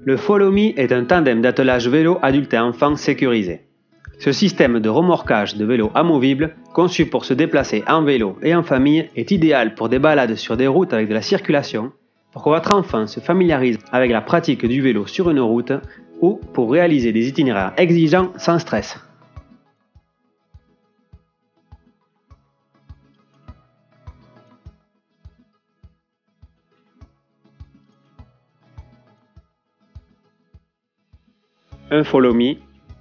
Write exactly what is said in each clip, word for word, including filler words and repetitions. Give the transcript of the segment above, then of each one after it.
Le Follow Me est un tandem d'attelage vélo adulte et enfant sécurisé. Ce système de remorquage de vélos amovibles, conçu pour se déplacer en vélo et en famille, est idéal pour des balades sur des routes avec de la circulation, pour que votre enfant se familiarise avec la pratique du vélo sur une route ou pour réaliser des itinéraires exigeants sans stress. Un Follow Me,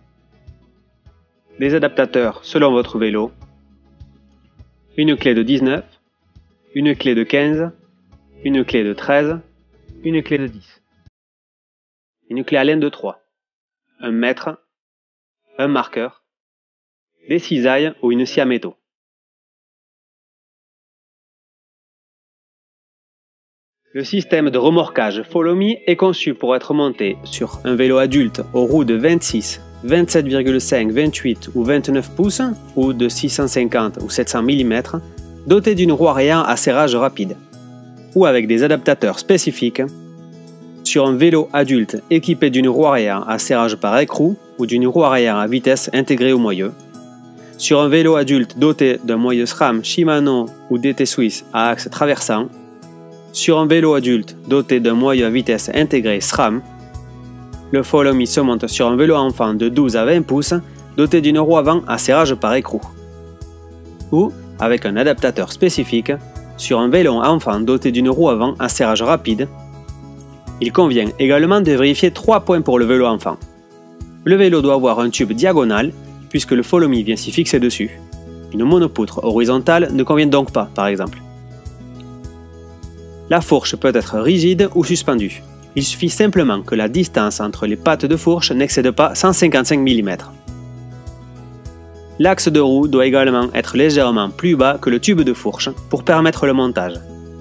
des adaptateurs selon votre vélo, une clé de dix-neuf, une clé de quinze, une clé de treize, une clé de dix, une clé Allen de trois, un mètre, un marqueur, des cisailles ou une scie à métaux. Le système de remorquage Follow Me est conçu pour être monté sur un vélo adulte aux roues de vingt-six, vingt-sept virgule cinq, vingt-huit ou vingt-neuf pouces ou de six cent cinquante ou sept cents millimètres, doté d'une roue arrière à serrage rapide, ou avec des adaptateurs spécifiques sur un vélo adulte équipé d'une roue arrière à serrage par écrou ou d'une roue arrière à vitesse intégrée au moyeu, sur un vélo adulte doté d'un moyeu SRAM, Shimano ou D T Swiss à axe traversant, sur un vélo adulte doté d'un moyeu à vitesse intégré SRAM. Le Follow Me se monte sur un vélo enfant de douze à vingt pouces doté d'une roue avant à serrage par écrou, ou avec un adaptateur spécifique sur un vélo enfant doté d'une roue avant à serrage rapide. Il convient également de vérifier trois points pour le vélo enfant. Le vélo doit avoir un tube diagonal puisque le Follow Me vient s'y fixer dessus. Une monopoutre horizontale ne convient donc pas, par exemple. La fourche peut être rigide ou suspendue. Il suffit simplement que la distance entre les pattes de fourche n'excède pas cent cinquante-cinq millimètres. L'axe de roue doit également être légèrement plus bas que le tube de fourche pour permettre le montage.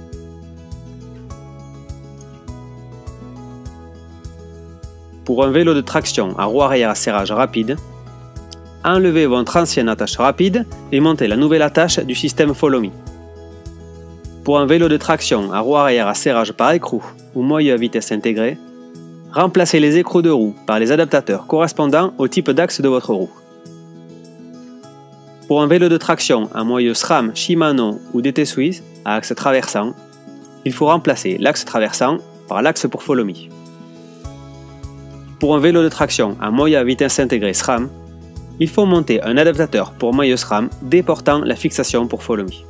Pour un vélo de traction à roue arrière à serrage rapide, enlevez votre ancienne attache rapide et montez la nouvelle attache du système Follow Me. Pour un vélo de traction à roue arrière à serrage par écrou ou moyeu à vitesse intégrée, remplacez les écrous de roue par les adaptateurs correspondant au type d'axe de votre roue. Pour un vélo de traction à moyeu SRAM, Shimano ou D T Swiss à axe traversant, il faut remplacer l'axe traversant par l'axe pour Follow Me. Pour un vélo de traction à moyeu à vitesse intégrée SRAM, il faut monter un adaptateur pour moyeu SRAM déportant la fixation pour Follow Me.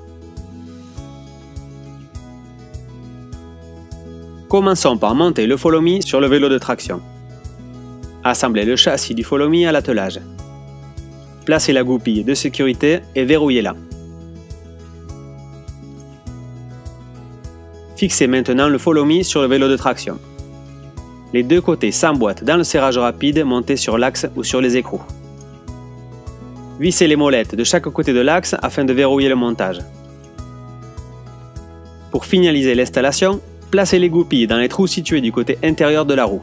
Commençons par monter le Follow Me sur le vélo de traction. Assemblez le châssis du Follow Me à l'attelage. Placez la goupille de sécurité et verrouillez-la. Fixez maintenant le Follow Me sur le vélo de traction. Les deux côtés s'emboîtent dans le serrage rapide monté sur l'axe ou sur les écrous. Vissez les molettes de chaque côté de l'axe afin de verrouiller le montage. Pour finaliser l'installation, placez les goupilles dans les trous situés du côté intérieur de la roue.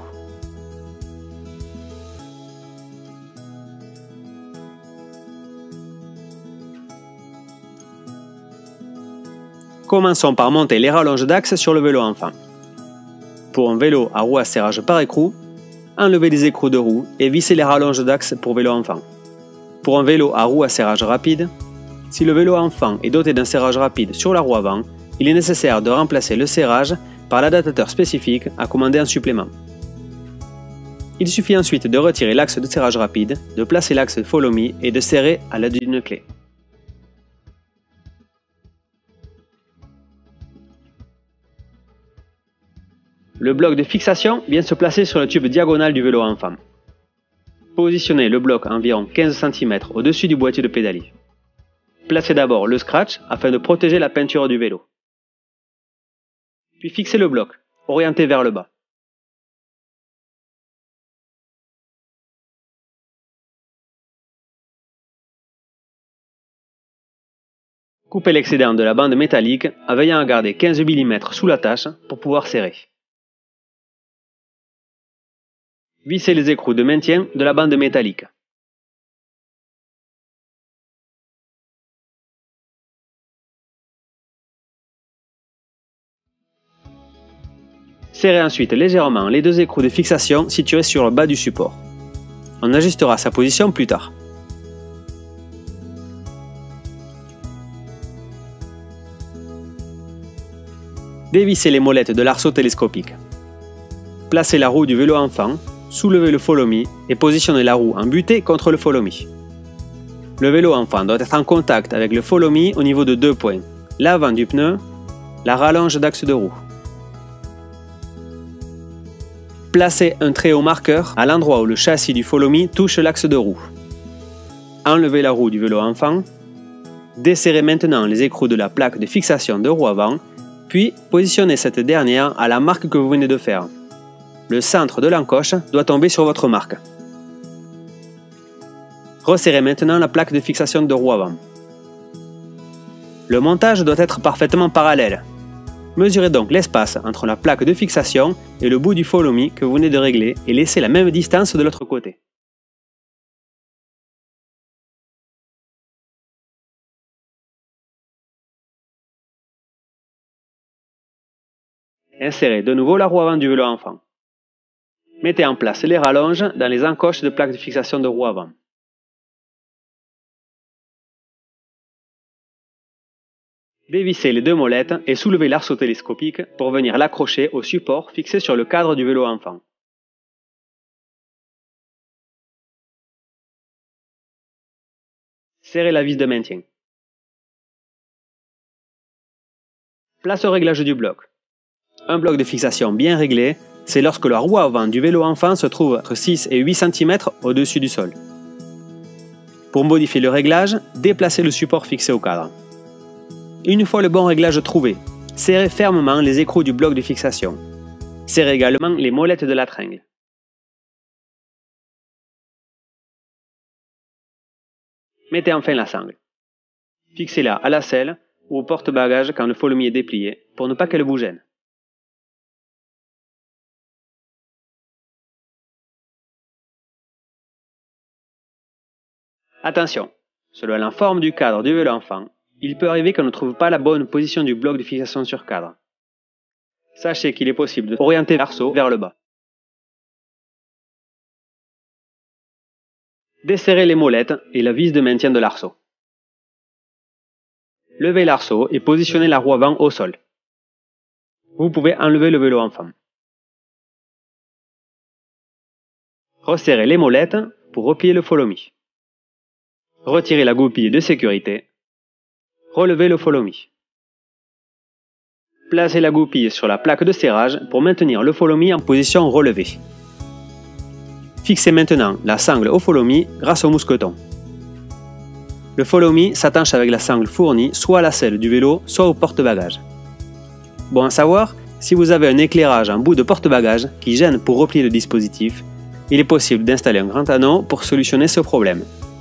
Commençons par monter les rallonges d'axe sur le vélo enfant. Pour un vélo à roue à serrage par écrou, enlevez les écrous de roue et vissez les rallonges d'axe pour vélo enfant. Pour un vélo à roue à serrage rapide, si le vélo enfant est doté d'un serrage rapide sur la roue avant, il est nécessaire de remplacer le serrage par l'adaptateur spécifique à commander en supplément. Il suffit ensuite de retirer l'axe de serrage rapide, de placer l'axe Follow Me et de serrer à l'aide d'une clé. Le bloc de fixation vient se placer sur le tube diagonal du vélo enfant. Positionnez le bloc environ quinze centimètres au-dessus du boîtier de pédalier. Placez d'abord le scratch afin de protéger la peinture du vélo. Puis fixez le bloc, orienté vers le bas. Coupez l'excédent de la bande métallique en veillant à garder quinze millimètres sous l'attache pour pouvoir serrer. Vissez les écrous de maintien de la bande métallique. Serrez ensuite légèrement les deux écrous de fixation situés sur le bas du support. On ajustera sa position plus tard. Dévissez les molettes de l'arceau télescopique. Placez la roue du vélo enfant, soulevez le follow-me et positionnez la roue en butée contre le follow-me. Le vélo enfant doit être en contact avec le follow-me au niveau de deux points, l'avant du pneu, la rallonge d'axe de roue. Placez un trait au marqueur à l'endroit où le châssis du follow-me touche l'axe de roue. Enlevez la roue du vélo enfant. Desserrez maintenant les écrous de la plaque de fixation de roue avant, puis positionnez cette dernière à la marque que vous venez de faire. Le centre de l'encoche doit tomber sur votre marque. Resserrez maintenant la plaque de fixation de roue avant. Le montage doit être parfaitement parallèle. Mesurez donc l'espace entre la plaque de fixation et le bout du follow-me que vous venez de régler et laissez la même distance de l'autre côté. Insérez de nouveau la roue avant du vélo enfant. Mettez en place les rallonges dans les encoches de plaque de fixation de roue avant. Dévissez les deux molettes et soulevez l'arceau télescopique pour venir l'accrocher au support fixé sur le cadre du vélo enfant. Serrez la vis de maintien. Place au réglage du bloc. Un bloc de fixation bien réglé, c'est lorsque la roue avant du vélo enfant se trouve entre six et huit centimètres au-dessus du sol. Pour modifier le réglage, déplacez le support fixé au cadre. Une fois le bon réglage trouvé, serrez fermement les écrous du bloc de fixation. Serrez également les molettes de la tringle. Mettez enfin la sangle. Fixez-la à la selle ou au porte-bagages quand le follow-me est déplié pour ne pas qu'elle vous gêne. Attention, selon la forme du cadre du vélo enfant, il peut arriver qu'on ne trouve pas la bonne position du bloc de fixation sur cadre. Sachez qu'il est possible d'orienter l'arceau vers le bas. Desserrez les molettes et la vis de maintien de l'arceau. Levez l'arceau et positionnez la roue avant au sol. Vous pouvez enlever le vélo enfant. Resserrez les molettes pour replier le follow-me. Retirez la goupille de sécurité. Relevez le follow-me. Placez la goupille sur la plaque de serrage pour maintenir le follow-me en position relevée. Fixez maintenant la sangle au follow-me grâce au mousqueton. Le follow-me s'attache avec la sangle fournie soit à la selle du vélo, soit au porte-bagages. Bon à savoir, si vous avez un éclairage en bout de porte-bagages qui gêne pour replier le dispositif, il est possible d'installer un grand anneau pour solutionner ce problème.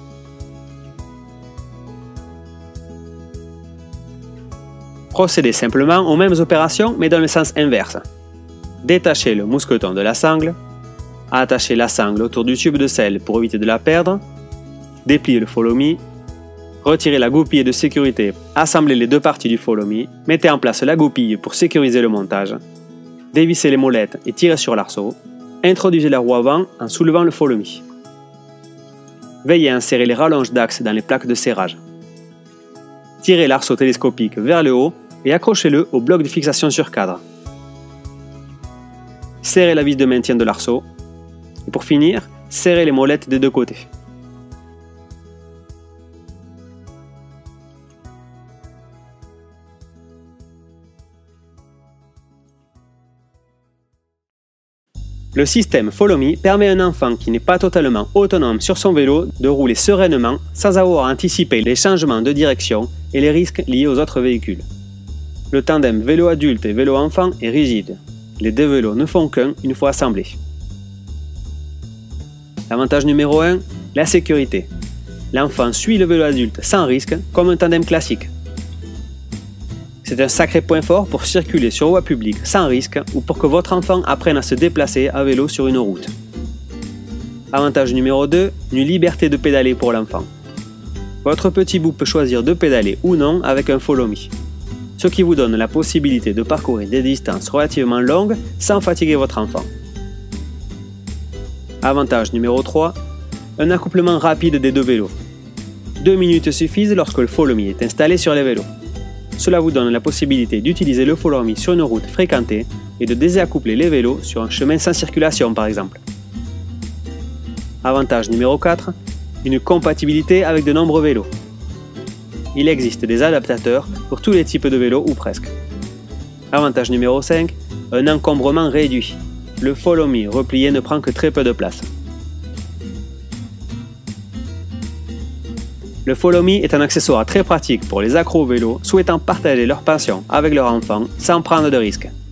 Procédez simplement aux mêmes opérations mais dans le sens inverse. Détachez le mousqueton de la sangle, attachez la sangle autour du tube de selle pour éviter de la perdre, dépliez le follow-me, retirez la goupille de sécurité, assemblez les deux parties du follow-me, mettez en place la goupille pour sécuriser le montage, dévissez les molettes et tirez sur l'arceau, introduisez la roue avant en soulevant le follow-me. Veillez à insérer les rallonges d'axe dans les plaques de serrage. Tirez l'arceau télescopique vers le haut et accrochez-le au bloc de fixation sur cadre. Serrez la vis de maintien de l'arceau et pour finir, serrez les molettes des deux côtés. Le système follow-me permet à un enfant qui n'est pas totalement autonome sur son vélo de rouler sereinement sans avoir anticipé les changements de direction et les risques liés aux autres véhicules. Le tandem vélo adulte et vélo enfant est rigide. Les deux vélos ne font qu'un une fois assemblés. L'avantage numéro un, la sécurité. L'enfant suit le vélo adulte sans risque comme un tandem classique. C'est un sacré point fort pour circuler sur voie publique sans risque ou pour que votre enfant apprenne à se déplacer à vélo sur une route. Avantage numéro deux, une liberté de pédaler pour l'enfant. Votre petit bout peut choisir de pédaler ou non avec un follow-me. ce qui vous donne la possibilité de parcourir des distances relativement longues sans fatiguer votre enfant. Avantage numéro trois, un accouplement rapide des deux vélos. Deux minutes suffisent lorsque le Follow Me est installé sur les vélos. Cela vous donne la possibilité d'utiliser le Follow Me sur une route fréquentée et de désaccoupler les vélos sur un chemin sans circulation par exemple. Avantage numéro quatre, une compatibilité avec de nombreux vélos. Il existe des adaptateurs pour tous les types de vélos ou presque. Avantage numéro cinq, un encombrement réduit. Le Follow Me replié ne prend que très peu de place. Le Follow Me est un accessoire très pratique pour les accros au vélo souhaitant partager leur passion avec leur enfant sans prendre de risques.